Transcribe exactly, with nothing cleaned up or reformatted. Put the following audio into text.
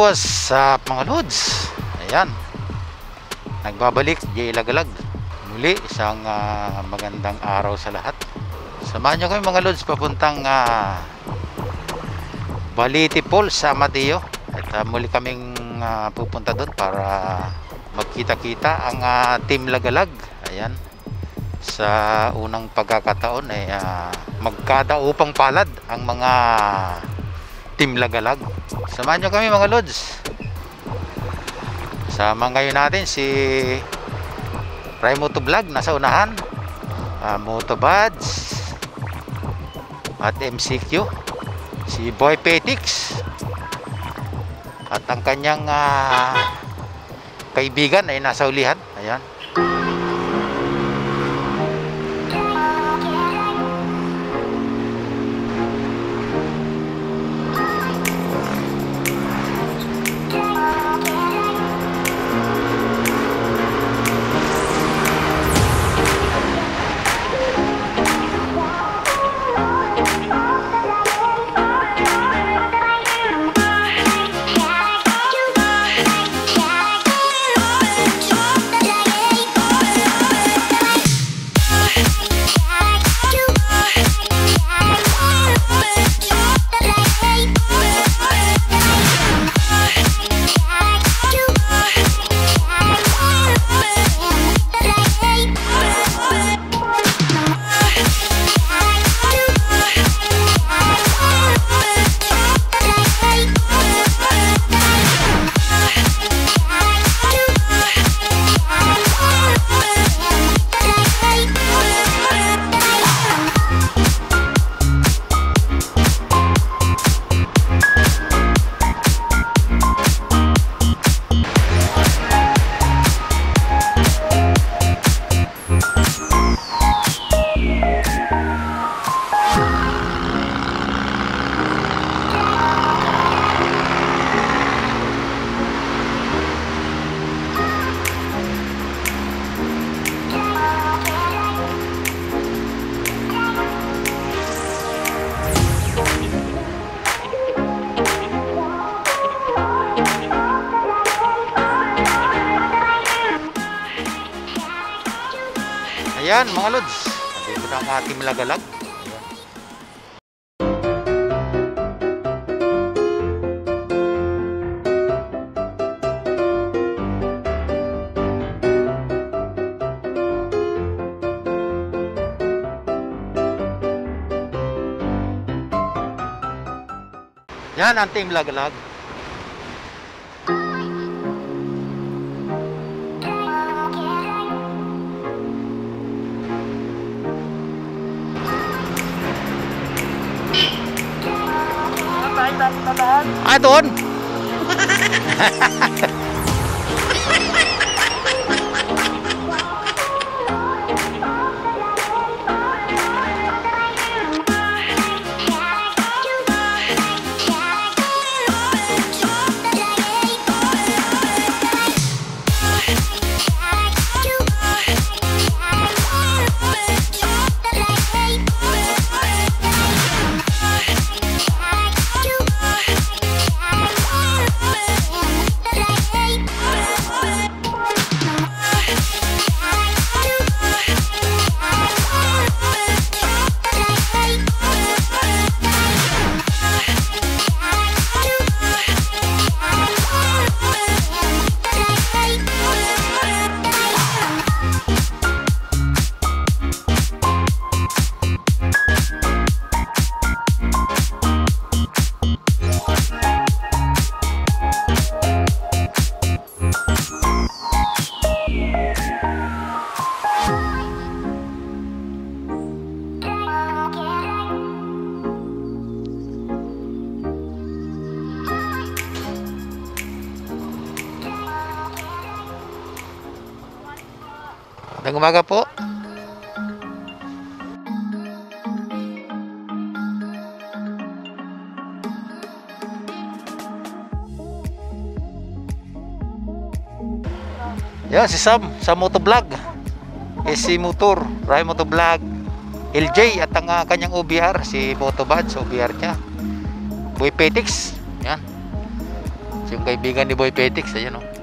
what's up mga lods? Ayan, nagbabalik J Lagalag. Muli isang uh, magandang araw sa lahat. Samahan nyo kami mga lods papuntang uh, Baliti Falls sa Amadeo. At uh, muli kaming uh, pupunta doon para magkita-kita ang uh, Team Lagalag. Ayan, sa unang pagkakataon ay uh, magkadaupang palad ang mga Team Lagalag. Samahan nyo kami mga lods. Sama ngayon natin si Motovlog nasa unahan, uh, Motobuds at M C Q, si Boy Petix at ang kanyang uh, kaibigan ay nasa ulihan. Ayan. Ayan mga lods, dito na ang ating Lagalag. Yan ang Team Lagalag. Ah, doon. Magandang umaga po. Yan si Sam sa Motovlog, S C Motor, Ray Motovlog, L J at ang uh, kanyang O B R, si Motobuds, O B R niya, Boy Petix. Yan. Yung kaibigan ni Boy Petix, ayan oh.